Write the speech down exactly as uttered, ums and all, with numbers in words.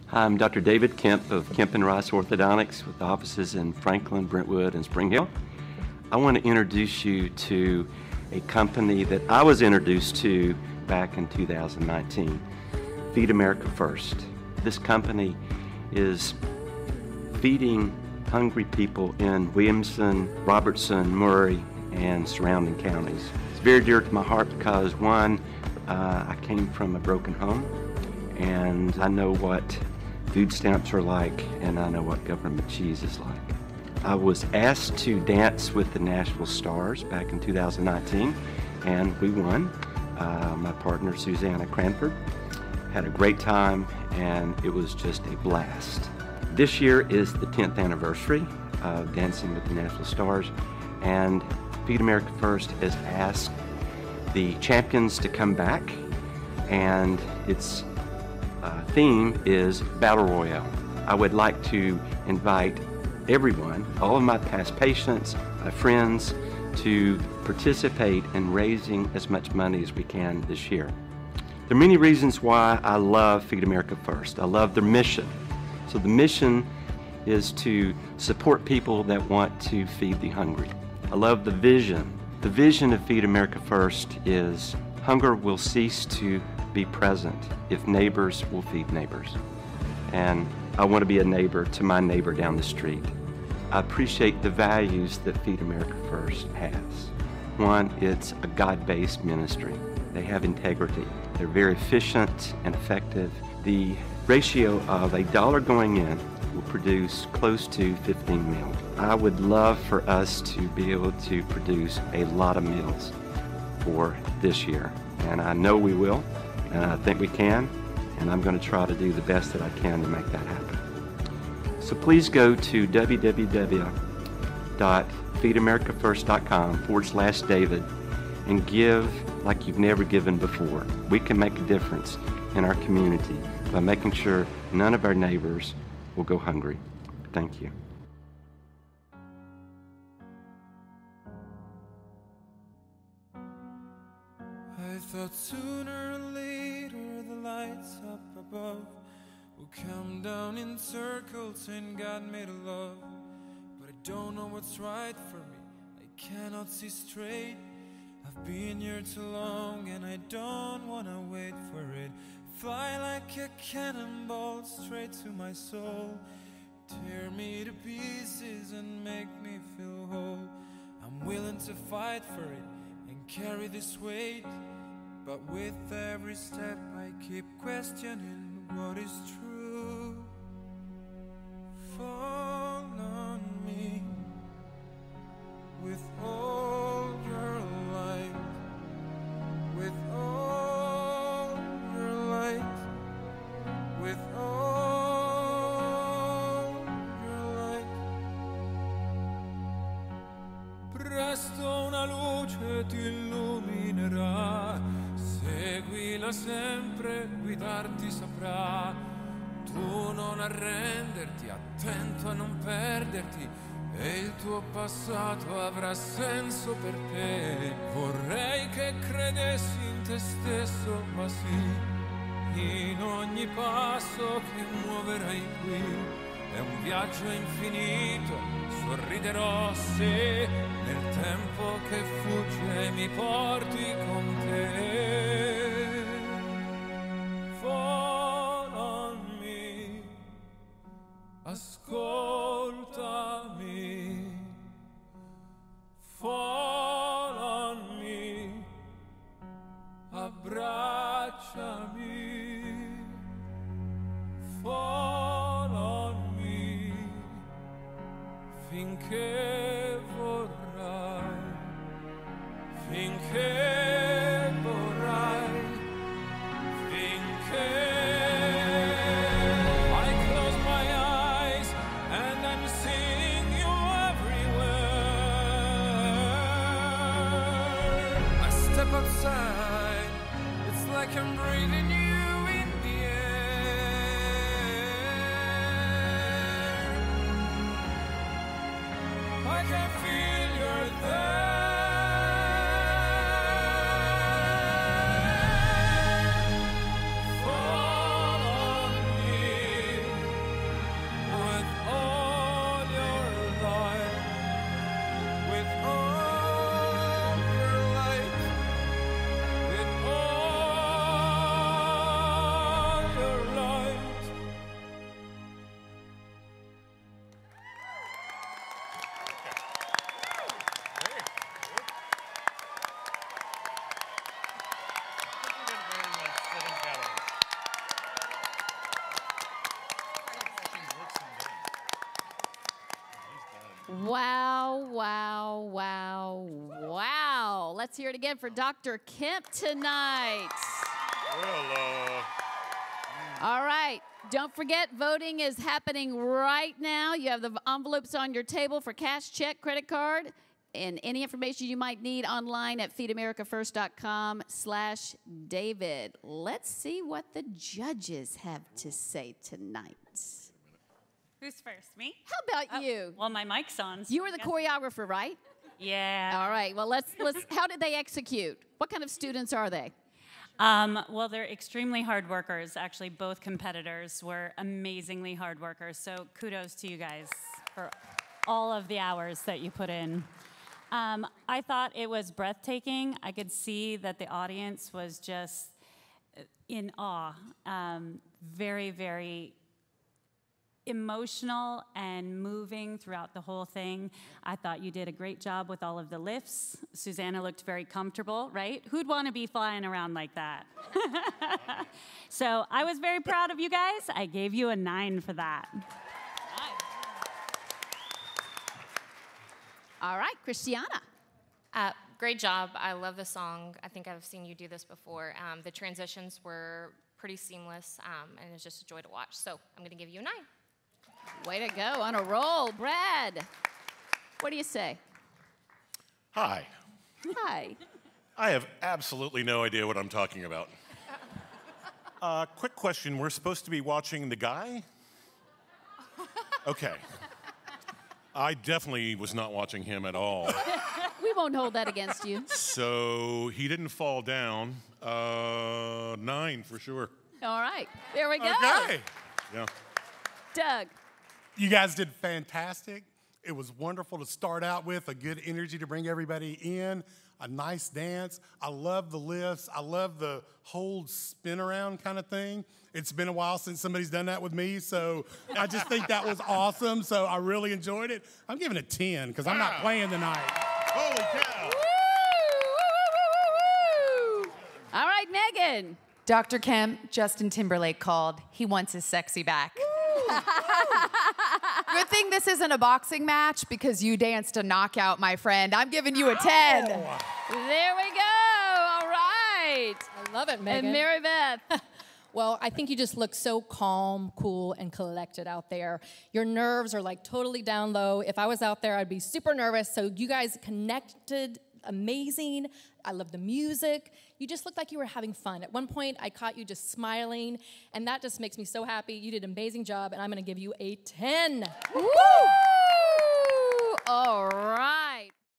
Hi, I'm Doctor David Kemp of Kemp and Rice Orthodontics with offices in Franklin, Brentwood, and Spring Hill. I want to introduce you to a company that I was introduced to back in two thousand nineteen, Feed America First. This company is feeding hungry people in Williamson, Robertson, Murray, and surrounding counties. It's very dear to my heart because, one, uh, I came from a broken home, and I know what food stamps are like, and I know what government cheese is like. I was asked to dance with the Nashville Stars back in two thousand nineteen, and we won. Uh, my partner, Susanna Cranford, had a great time, and it was just a blast. This year is the tenth anniversary of Dancing with the Nashville Stars, and Feed America First has asked the champions to come back, and its uh, theme is Battle Royale. I would like to invite everyone, all of my past patients, my friends, to participate in raising as much money as we can this year. There are many reasons why I love Feed America First. I love their mission. So the mission is to support people that want to feed the hungry. I love the vision. The vision of Feed America First is hunger will cease to be present if neighbors will feed neighbors. And I want to be a neighbor to my neighbor down the street. I appreciate the values that Feed America First has. One, it's a God-based ministry. They have integrity. They're very efficient and effective. The ratio of a dollar going in will produce close to fifteen meals. I would love for us to be able to produce a lot of meals for this year. And I know we will, and I think we can, and I'm going to try to do the best that I can to make that happen. So please go to w w w dot feed america first dot com forward slash David and give like you've never given before. We can make a difference in our community by making sure none of our neighbors will go hungry. Thank you. I thought sooner or later the lights up above will come down in circles and God made a love. But I don't know what's right for me, I cannot see straight. I've been here too long and I don't wanna wait for it. Fly like a cannonball straight to my soul. Tear me to pieces and make me feel whole. I'm willing to fight for it and carry this weight. But with every step I keep questioning what is true. Fall on me with all your light, with all your light, with all your light. Presto una luce ti illuminerà, seguila sempre, guidarti saprà. Tu non arrenderti, attento a non perderti, e il tuo passato avrà senso per te. Vorrei che credessi in te stesso, ma sì, in ogni passo che muoverai qui è un viaggio infinito, sorriderò se nel tempo che fugge mi porti con te. Fall on me, ascoltami. Fall on me, abbracciami. Fall on me, finché vorrai, finché vorrai, finché. I close my eyes and I'm seeing you everywhere. I step outside, it's like I'm breathing you in the air. I can feel you're there. Fall on me. Wow, wow, wow, wow. Let's hear it again for Doctor Kemp tonight. Well, uh... All right. Don't forget, voting is happening right now. You have the envelopes on your table for cash, check, credit card, and any information you might need online at feed america first dot com slash David. Let's see what the judges have to say tonight. Who's first? Me? How about oh, you? Well, my mic's on. So you were the choreographer, right? Yeah. All right. Well, let's let's. How did they execute? What kind of students are they? Um, well, they're extremely hard workers. Actually, both competitors were amazingly hard workers. So kudos to you guys for all of the hours that you put in. Um, I thought it was breathtaking. I could see that the audience was just in awe. Um, very, very emotional and moving throughout the whole thing. I thought you did a great job with all of the lifts. Susanna looked very comfortable, right? Who'd want to be flying around like that? So I was very proud of you guys. I gave you a nine for that. All right, Christiana. Uh, great job. I love the song. I think I've seen you do this before. Um, the transitions were pretty seamless, um, and it's just a joy to watch. So I'm going to give you a nine. Way to go, on a roll. Brad, what do you say? Hi. Hi. I have absolutely no idea what I'm talking about. Uh, quick question, we're supposed to be watching the guy? Okay. I definitely was not watching him at all. We won't hold that against you. So he didn't fall down. Uh, nine for sure. All right, there we go. Okay. Yeah. Doug. You guys did fantastic. It was wonderful to start out with, a good energy to bring everybody in, a nice dance. I love the lifts. I love the whole spin around kind of thing. It's been a while since somebody's done that with me, so I just think that was awesome. So I really enjoyed it. I'm giving it ten because I'm not playing tonight. Holy cow. Woo, woo, woo. All right, Megan. Doctor Kemp, Justin Timberlake called. He wants his sexy back. Good thing this isn't a boxing match because you danced a knockout, my friend. I'm giving you a ten. Oh. There we go. All right. I love it, Megan. And Mary Beth. Well, I think you just look so calm, cool, and collected out there. Your nerves are like totally down low. If I was out there, I'd be super nervous. So you guys connected amazing. I love the music. You just looked like you were having fun. At one point, I caught you just smiling, and that just makes me so happy. You did an amazing job, and I'm going to give you a ten. Woo! All right.